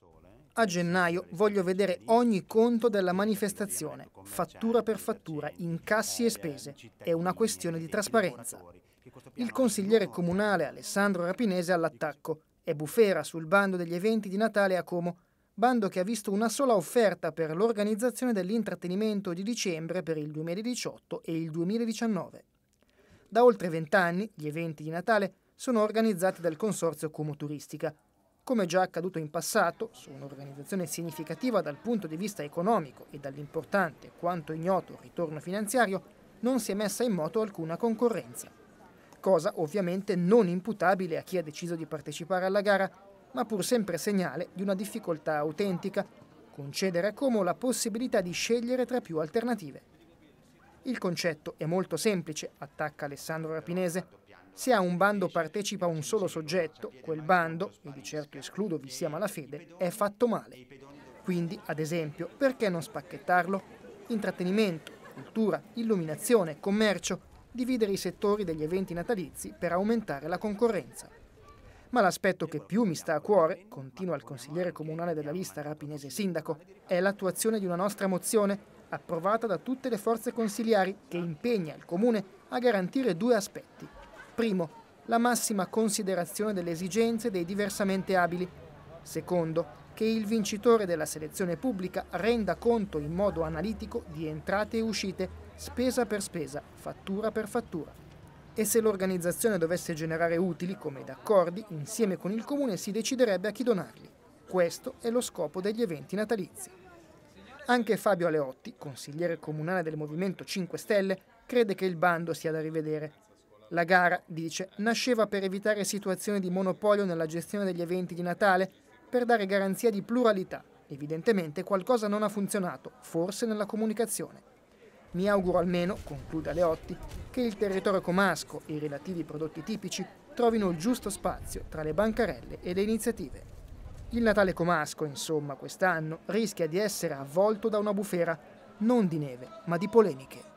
A gennaio voglio vedere ogni conto della manifestazione, fattura per fattura, incassi e spese. È una questione di trasparenza. Il consigliere comunale Alessandro Rapinese all'attacco. È bufera sul bando degli eventi di Natale a Como, bando che ha visto una sola offerta per l'organizzazione dell'intrattenimento di dicembre per il 2018 e il 2019. Da oltre 20 anni gli eventi di Natale sono organizzati dal Consorzio Como Turistica. Come già accaduto in passato, su un'organizzazione significativa dal punto di vista economico e dall'importante quanto ignoto ritorno finanziario, non si è messa in moto alcuna concorrenza. Cosa ovviamente non imputabile a chi ha deciso di partecipare alla gara, ma pur sempre segnale di una difficoltà autentica, concedere a Como la possibilità di scegliere tra più alternative. Il concetto è molto semplice, attacca Alessandro Rapinese. Se a un bando partecipa un solo soggetto, quel bando, e di certo escludo vi sia malafede, è fatto male. Quindi, ad esempio, perché non spacchettarlo? Intrattenimento, cultura, illuminazione, commercio, dividere i settori degli eventi natalizi per aumentare la concorrenza. Ma l'aspetto che più mi sta a cuore, continua il consigliere comunale della lista Rapinese Sindaco, è l'attuazione di una nostra mozione approvata da tutte le forze consiliari che impegna il Comune a garantire due aspetti. Primo, la massima considerazione delle esigenze dei diversamente abili. Secondo, che il vincitore della selezione pubblica renda conto in modo analitico di entrate e uscite, spesa per spesa, fattura per fattura. E se l'organizzazione dovesse generare utili, come d'accordi, insieme con il Comune si deciderebbe a chi donarli. Questo è lo scopo degli eventi natalizi. Anche Fabio Aleotti, consigliere comunale del Movimento 5 Stelle, crede che il bando sia da rivedere. La gara, dice, nasceva per evitare situazioni di monopolio nella gestione degli eventi di Natale, per dare garanzia di pluralità. Evidentemente qualcosa non ha funzionato, forse nella comunicazione. Mi auguro almeno, conclude Aleotti, che il territorio comasco e i relativi prodotti tipici trovino il giusto spazio tra le bancarelle e le iniziative. Il Natale comasco, insomma, quest'anno rischia di essere avvolto da una bufera, non di neve, ma di polemiche.